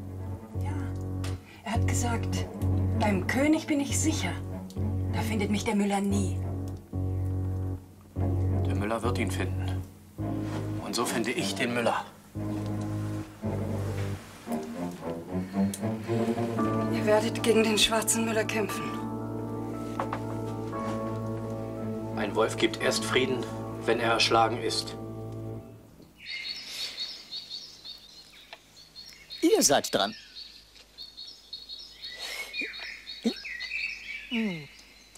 Er hat gesagt, beim König bin ich sicher. Da findet mich der Müller nie. Der Müller wird ihn finden. Und so finde ich den Müller. Ihr werdet gegen den schwarzen Müller kämpfen. Ein Wolf gibt erst Frieden, wenn er erschlagen ist. Ihr seid dran. Hm.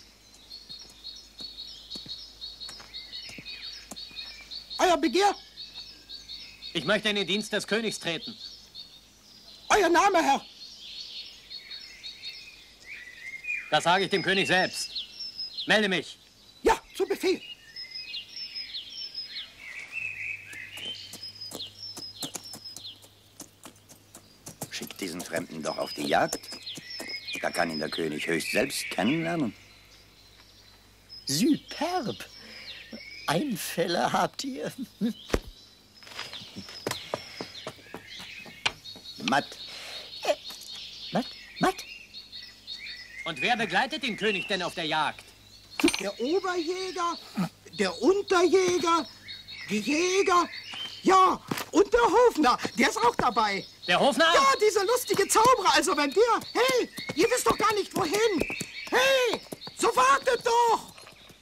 Euer Begehr? Ich möchte in den Dienst des Königs treten. Euer Name, Herr? Das sage ich dem König selbst. Melde mich. Ja, zu Befehl. Schickt diesen Fremden doch auf die Jagd. Da kann ihn der König höchst selbst kennenlernen. Superb. Einfälle habt ihr. Matt. Äh, Matt? Matt? Und wer begleitet den König denn auf der Jagd? Der Oberjäger, der Unterjäger, die Jäger, ja, und der Hofner, der ist auch dabei. Der Hofner? Ja, dieser lustige Zauberer, also wenn der, hey, ihr wisst doch gar nicht wohin. Hey, so wartet doch.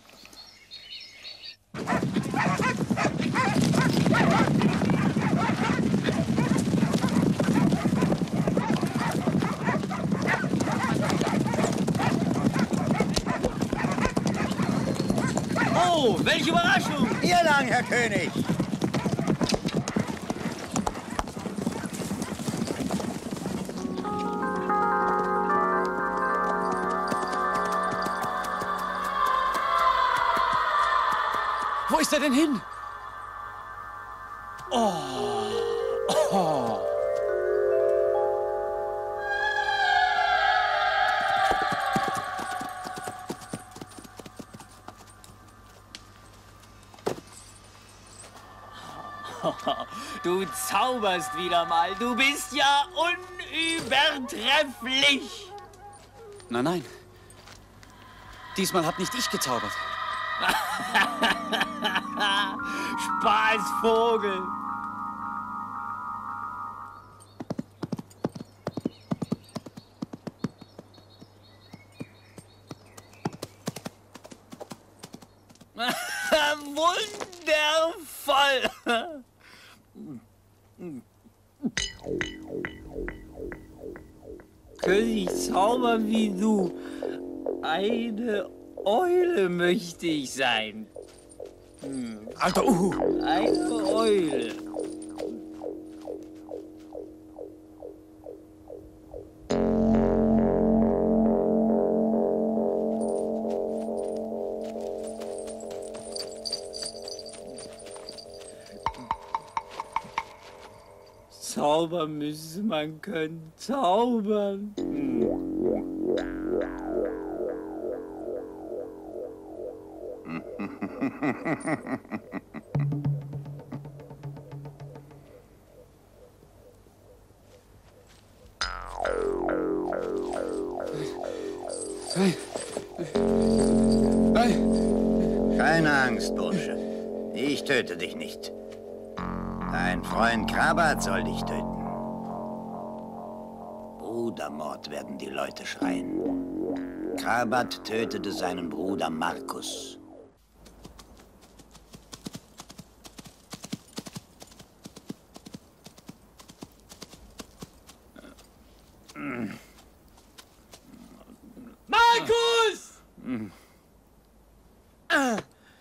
Oh, welche Überraschung! Hier lang, Herr König! Wo ist er denn hin? Oh. Oh. Du zauberst wieder mal. Du bist ja unübertrefflich. Nein, nein. Diesmal hab nicht ich gezaubert. Spaßvogel. Wundervoll. König Zauber wie du. Eine Eule möchte ich sein. Hm. Alter Uhu. Eine Eule. Zaubern müsste man können. Zaubern. Keine Angst, Bursche. Ich töte dich nicht. Dein Freund Krabat soll dich töten. Brudermord werden die Leute schreien. Krabat tötete seinen Bruder Markus. Markus! Ah.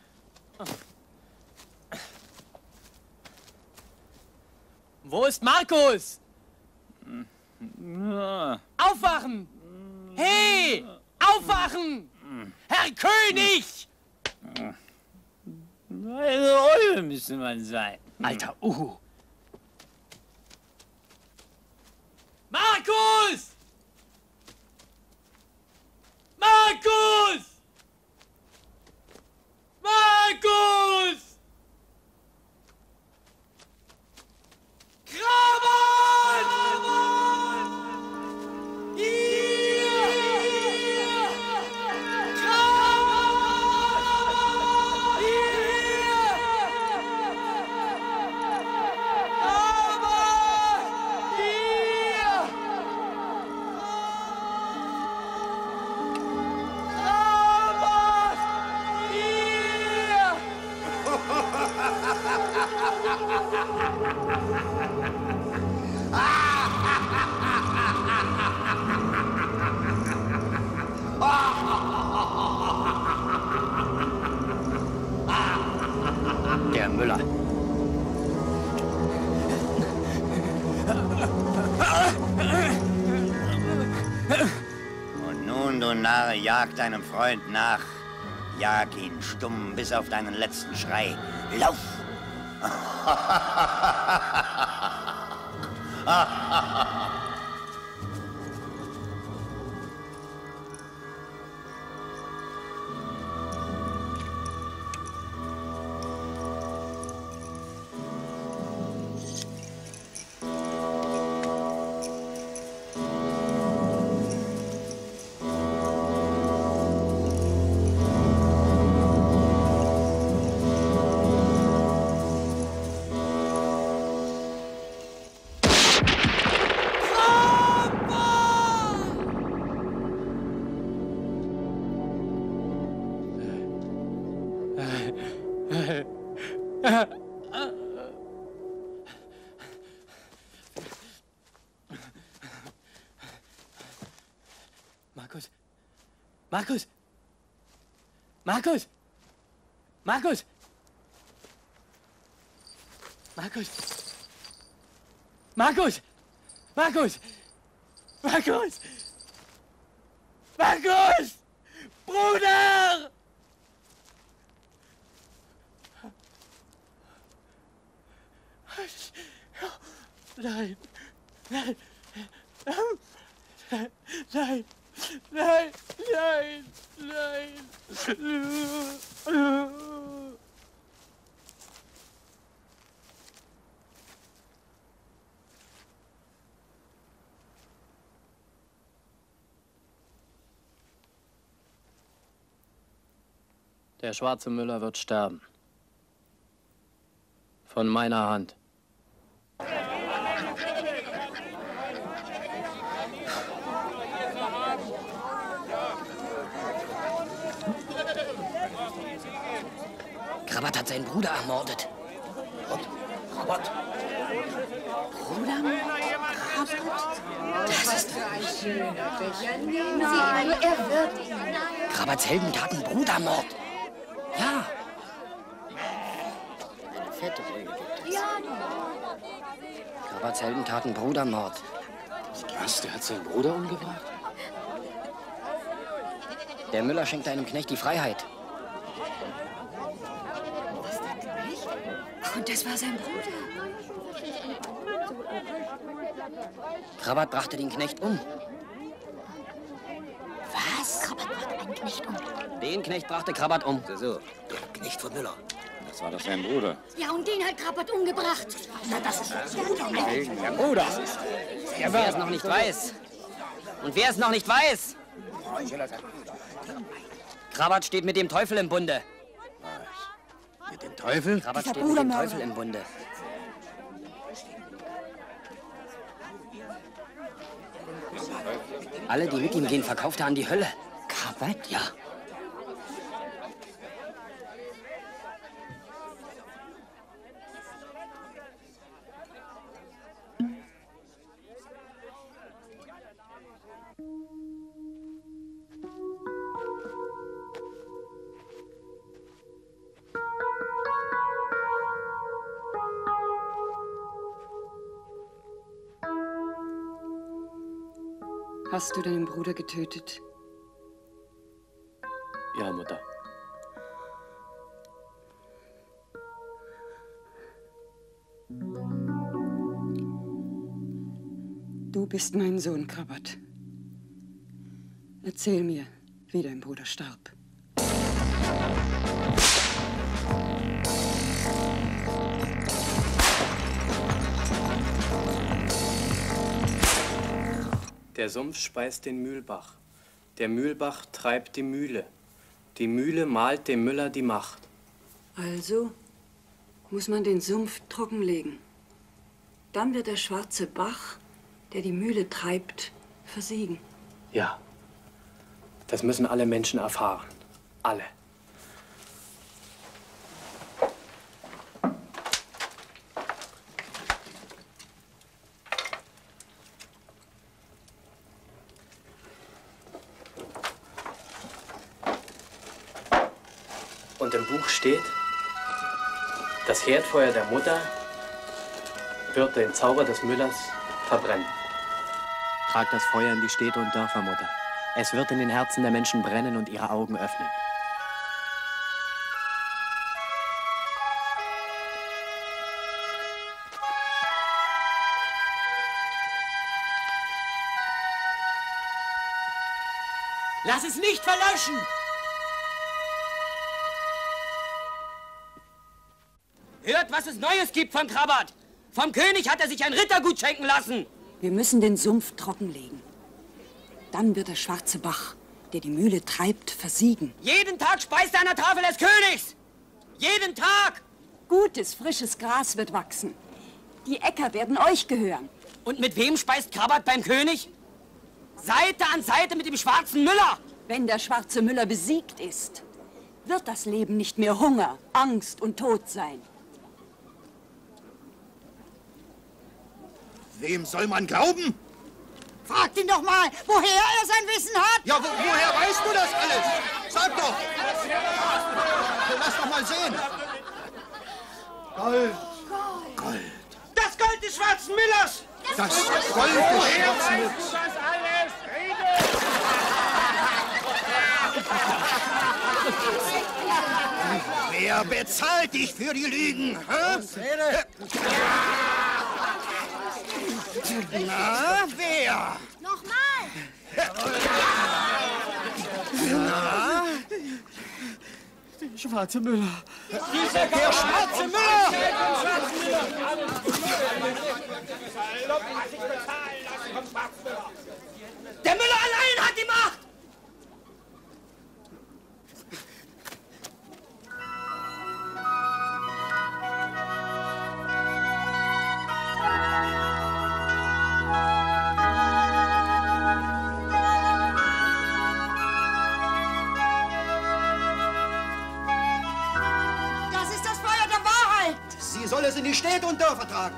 Wo ist Markus? Aufwachen! Hey! Aufwachen! Herr König! Eine Eule müsste man sein. Alter Uhu. Markus! Markus! Markus! Krabat! Hier! Krabat! Hier! Krabat! Hier! Der Müller. Und nun, du Narr, jag deinem Freund nach. Jag ihn stumm bis auf deinen letzten Schrei. Lauf! Markus! Markus! Markus! Markus! Markus! Markus! Markus! Markus! Markus! Bruder! Nein! Nein! Nein! Nein! Nein! Nein! Nein! Der schwarze Müller wird sterben. Von meiner Hand. Krabat hat seinen Bruder ermordet. Krabat? Bruder? Krabat? Das ist... ein schöner Becher. Nehmen Sie ihn nur, er wird Ihnen. Krabats Heldentaten Brudermord. Ja. Eine fette Brühe gibt es. Ja. Krabats Heldentaten Brudermord. Was? Der hat seinen Bruder umgebracht? Der Müller schenkt einem Knecht die Freiheit. Und das war sein Bruder. Krabat brachte den Knecht um. Was? Krabat brachte einen Knecht um. Den Knecht brachte Krabat um. So, so. Der Knecht von Müller. Das war doch sein Bruder. Ja, und den hat Krabat umgebracht. Na, das ist der Bruder. Und wer es noch nicht weiß. Und wer es noch nicht weiß. Krabat steht mit dem Teufel im Bunde. Mit dem Teufel? Krabat steht mit dem Teufel im Bunde. Alle, die mit ihm gehen, verkauft er an die Hölle. Krabat? Ja. Hast du deinen Bruder getötet? Ja, Mutter. Du bist mein Sohn, Krabat. Erzähl mir, wie dein Bruder starb. Der Sumpf speist den Mühlbach. Der Mühlbach treibt die Mühle. Die Mühle malt dem Müller die Macht. Also muss man den Sumpf trockenlegen. Dann wird der schwarze Bach, der die Mühle treibt, versiegen. Ja, das müssen alle Menschen erfahren. Alle. Und im Buch steht, Das Herdfeuer der Mutter wird den Zauber des Müllers verbrennen. Trag das Feuer in die Städte und Dörfer, Mutter. Es wird in den Herzen der Menschen brennen und ihre Augen öffnen. Lass es nicht verlöschen! Hört, was es Neues gibt von Krabat. Vom König hat er sich ein Rittergut schenken lassen. Wir müssen den Sumpf trockenlegen. Dann wird der schwarze Bach, der die Mühle treibt, versiegen. Jeden Tag speist er an der Tafel des Königs. Jeden Tag. Gutes, frisches Gras wird wachsen. Die Äcker werden euch gehören. Und mit wem speist Krabat beim König? Seite an Seite mit dem schwarzen Müller. Wenn der schwarze Müller besiegt ist, wird das Leben nicht mehr Hunger, Angst und Tod sein. Wem soll man glauben? Fragt ihn doch mal, woher er sein Wissen hat. Ja, wo, woher weißt du das alles? Sag doch. Lass doch mal sehen. Gold. Gold. Das Gold des schwarzen Müllers. Das Gold des schwarzen Müllers. Das alles, Rede! Wer bezahlt dich für die Lügen? Hä? Na, wer? Nochmal! Na? Der schwarze Müller. Dieser der schwarze Müller! Der Müller allein hat die Macht! Das ist das Feuer der Wahrheit. Sie soll es in die Städte und Dörfer tragen.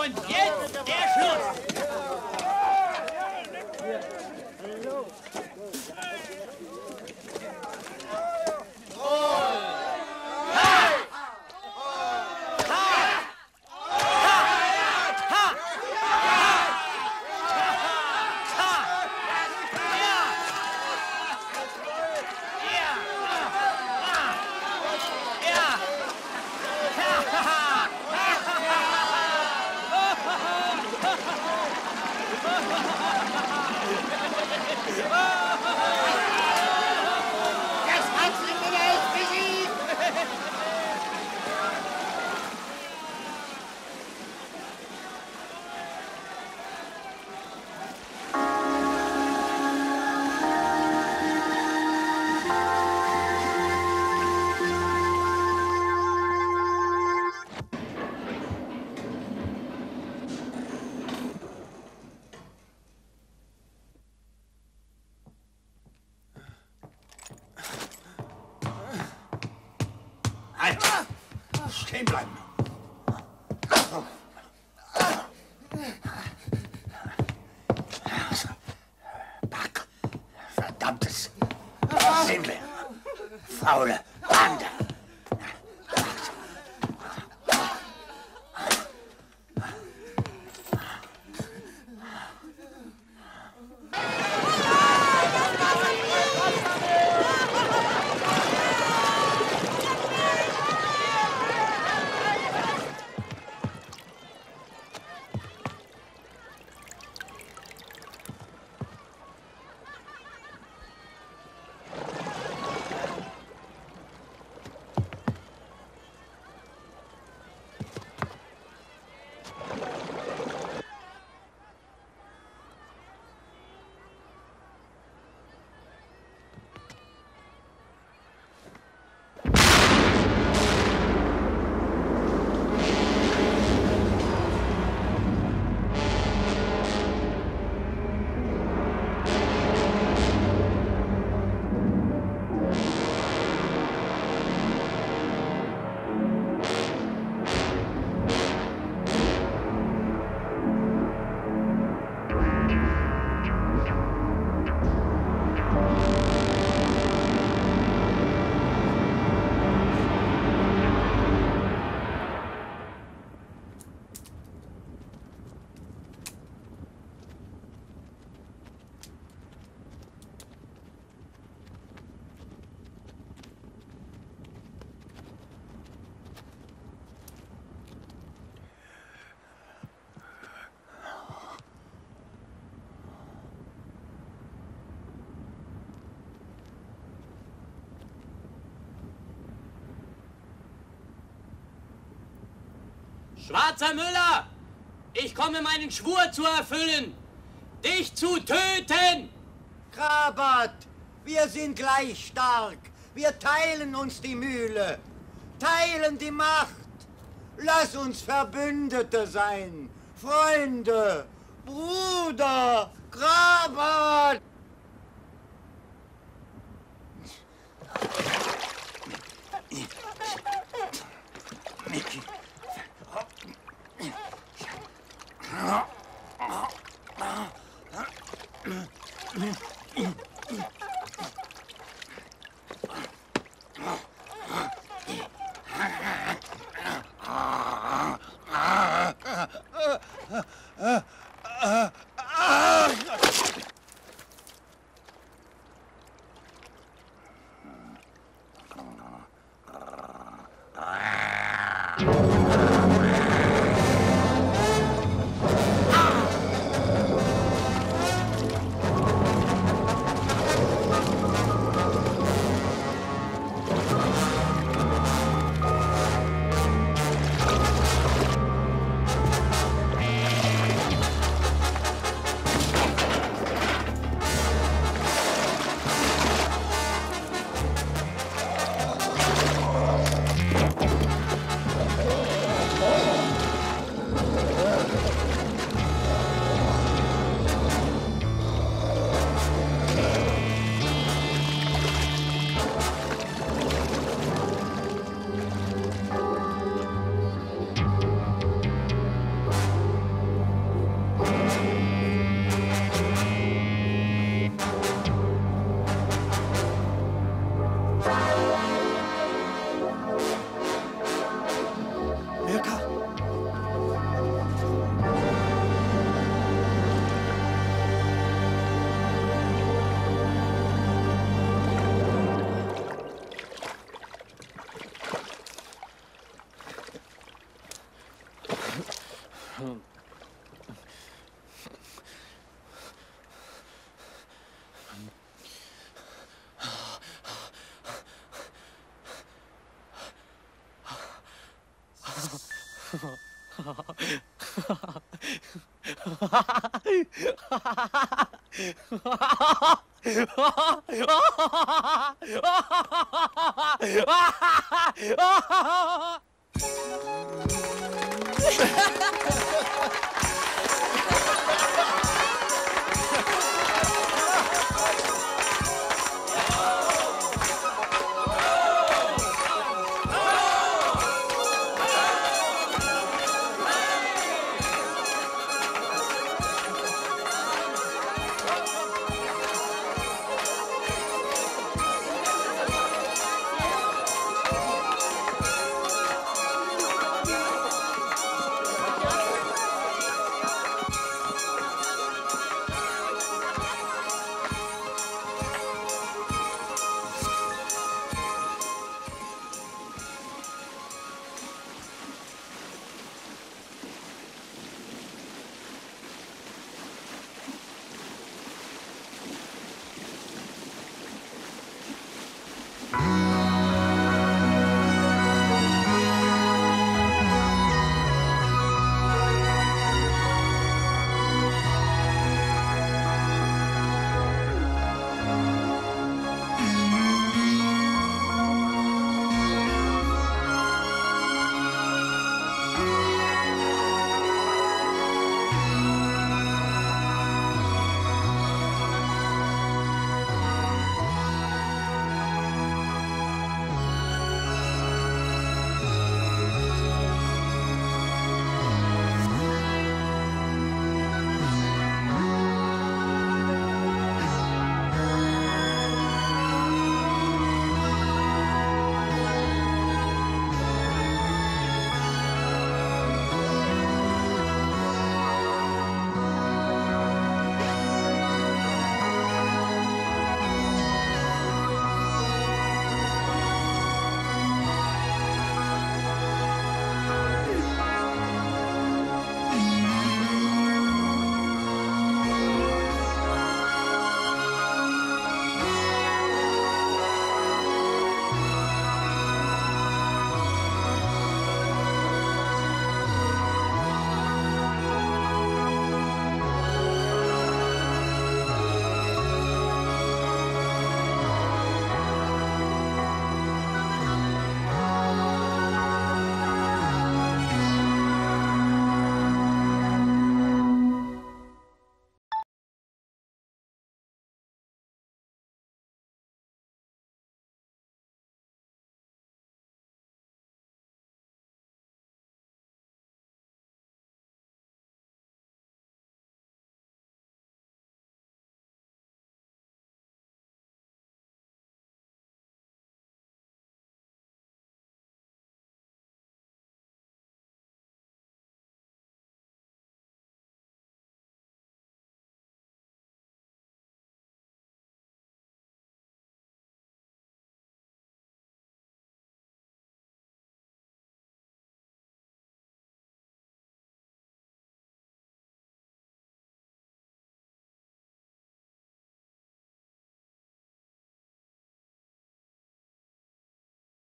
Und jetzt der Schluss. Halt! Stehen bleiben! Pack! Verdammtes! Sind wir! Faule Bande! Schwarzer Müller, ich komme meinen Schwur zu erfüllen, dich zu töten! Krabat, wir sind gleich stark. Wir teilen uns die Mühle, teilen die Macht. Lass uns Verbündete sein, Freunde, Bruder, Krabat!